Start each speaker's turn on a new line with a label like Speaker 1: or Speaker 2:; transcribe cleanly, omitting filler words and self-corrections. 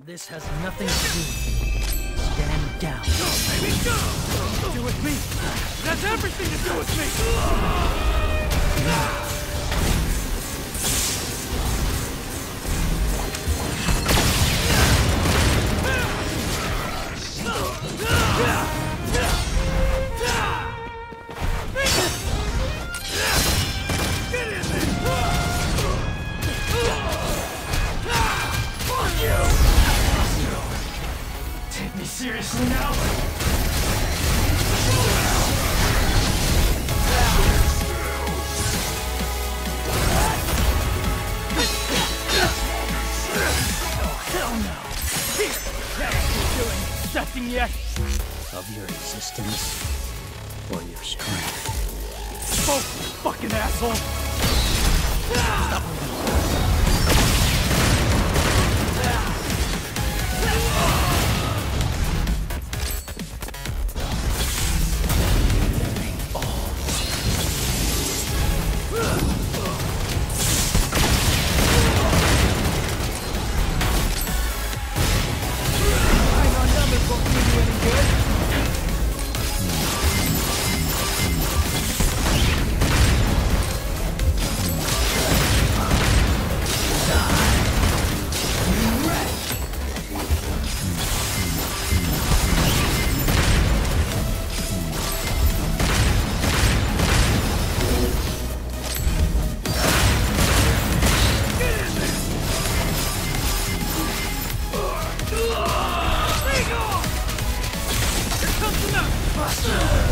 Speaker 1: This has nothing to do with me. Stand down.
Speaker 2: Go, baby, go! Nothing to do with me. It has everything to do with me. Get in there!
Speaker 1: Take me seriously now? Oh, hell no! Here! That's what you're doing! Accepting yet? Of your existence or your strength?
Speaker 2: Both, fucking asshole!
Speaker 1: Stop moving.
Speaker 2: Here comes the mountain!